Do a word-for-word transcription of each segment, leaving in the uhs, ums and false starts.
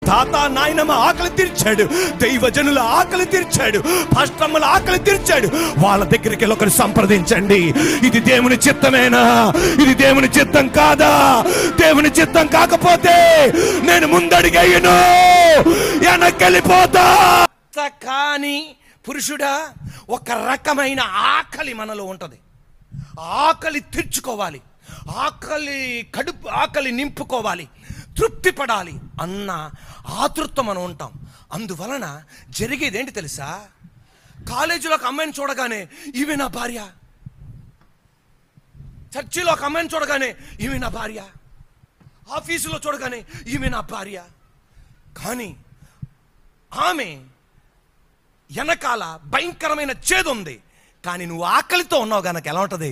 తాత నాయనమ్మ ఆకలి తీర్చాడు, దైవజనుల ఆకలి తీర్చాడు, పాస్టమ్మల ఆకలి తీర్చాడు. వాళ్ళ దగ్గరికి వెళ్ళి ఒకరు సంప్రదించండి. ఇది దేవుని చిత్తమేనా? ఇది దేవుని చిత్తం కాదా? దేవుని చిత్తం కాకపోతే నేను ముందడిగేయను, వెనకెళ్ళిపోతా. కానీ పురుషుడా, ఒక రకమైన ఆకలి మనలో ఉంటుంది. ఆకలి తీర్చుకోవాలి, ఆకలి కడుపు ఆకలి నింపుకోవాలి, తృప్తి పడాలి అన్న ఆతృత మనం ఉంటాం. అందువలన జరిగేది ఏంటి తెలుసా? కాలేజీలో ఒక అమ్మాయిని చూడగానే ఈమె నా భార్య, చర్చిలో ఒక అమ్మాయిని చూడగానే ఈమె నా భార్య, ఆఫీసులో చూడగానే ఈమె నా భార్య. కానీ ఆమె వెనకాల భయంకరమైన చేదు ఉంది. కానీ నువ్వు ఆకలితో ఉన్నావు కనుక ఎలా ఉంటుంది?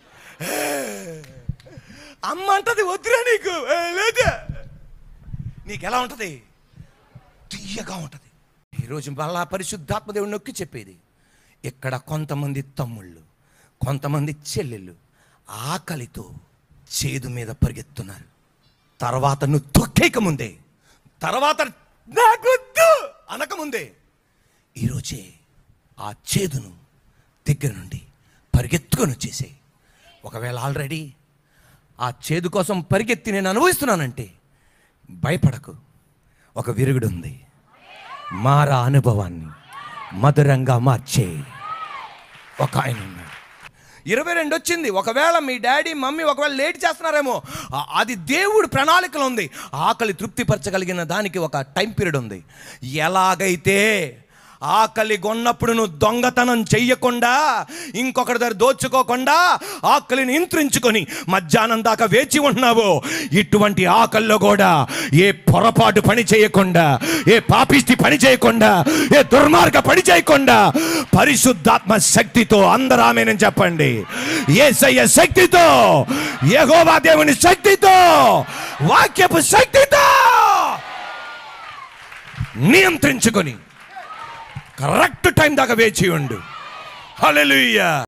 అమ్మ అంటది వద్దురా నీకు, లేదా నీకు ఎలా ఉంటుంది? తీయగా ఉంటుంది. ఈరోజు మళ్ళా పరిశుద్ధాత్మ దేవుడు నొక్కి చెప్పేది, ఇక్కడ కొంతమంది తమ్ముళ్ళు, కొంతమంది చెల్లెళ్ళు ఆకలితో చేదు మీద పరిగెత్తున్నారు. తర్వాత నువ్వు తొక్కేక ముందే, తర్వాత నాకొద్దు అనకముందే ఈరోజే ఆ చేదును దగ్గర నుండి పరిగెత్తుకొని వచ్చేసే. ఒకవేళ ఆల్రెడీ ఆ చేదు కోసం పరిగెత్తి నేను అనుభవిస్తున్నానంటే భయపడకు, ఒక విరుగుడు ఉంది. మారా అనుభవాన్ని మధురంగా మార్చే ఒక ఆయన ఉన్నాడు. ఇరవై రెండు వచ్చింది. ఒకవేళ మీ డాడీ మమ్మీ ఒకవేళ లేట్ చేస్తున్నారేమో, అది దేవుడు ప్రణాళికలో ఉంది. ఆకలి తృప్తిపరచగలిగిన దానికి ఒక టైం పీరియడ్ ఉంది. ఎలాగైతే ఆకలి కొన్నప్పుడు నువ్వు దొంగతనం చెయ్యకుండా, ఇంకొకటి దగ్గర దోచుకోకుండా ఆకలిని నియంత్రించుకొని మధ్యాహ్నం దాకా వేచి ఉన్నావు, ఇటువంటి ఆకల్లో కూడా ఏ పొరపాటు పని చేయకుండా, ఏ పాపిష్టి పని చేయకుండా, ఏ దుర్మార్గ పని చేయకుండా పరిశుద్ధాత్మ శక్తితో, అందరూ ఆమేన్ చెప్పండి, యేసయ్య శక్తితో, యెహోవా దేవుని శక్తితో, వాక్యపు శక్తితో నియంత్రించుకొని కరెక్ట్ టైం దాకా వేచి ఉండు. హల్లెలూయా.